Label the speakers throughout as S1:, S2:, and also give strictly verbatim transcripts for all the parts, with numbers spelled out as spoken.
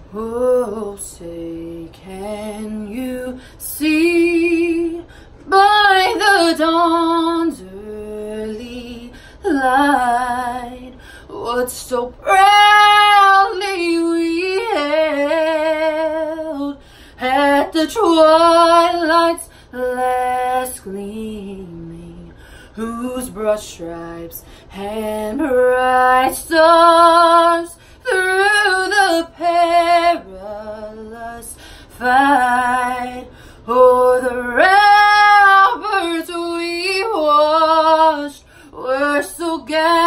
S1: Oh, say, can you see by the dawn's early light what so proudly we held at the twilight's last gleaming, whose broad stripes and bright stars through the perilous fight o'er the ramparts we watched were so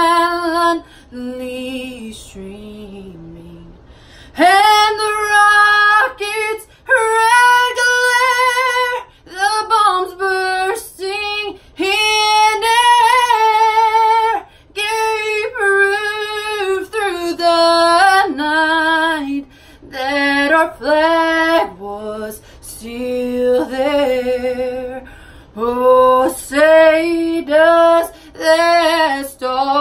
S1: gallantly streaming, and the rockets' red glare, the bombs bursting in air, gave proof through the night that our flag was still there. Oh, say does that star